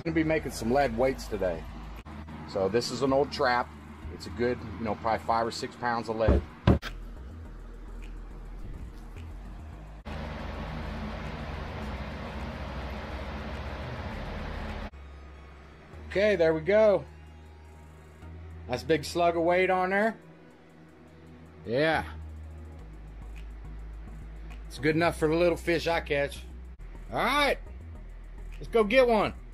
Gonna be making some lead weights today. So this is an old trap. It's a good, you know, probably 5 or 6 pounds of lead. Okay, there we go. Nice big slug of weight on there. Yeah. It's good enough for the little fish I catch. All right, let's go get one.